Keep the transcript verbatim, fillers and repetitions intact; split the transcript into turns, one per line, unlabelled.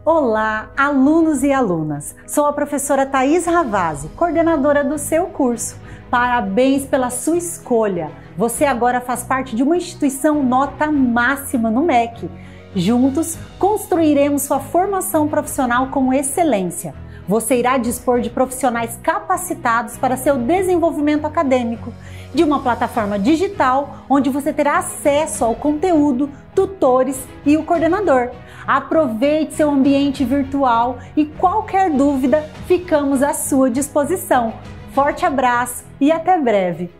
Olá, alunos e alunas! Sou a professora Thaís Ravazzi, coordenadora do seu curso. Parabéns pela sua escolha! Você agora faz parte de uma instituição nota máxima no M E C. Juntos, construiremos sua formação profissional com excelência. Você irá dispor de profissionais capacitados para seu desenvolvimento acadêmico, de uma plataforma digital onde você terá acesso ao conteúdo, tutores e o coordenador. Aproveite seu ambiente virtual e qualquer dúvida, ficamos à sua disposição. Forte abraço e até breve!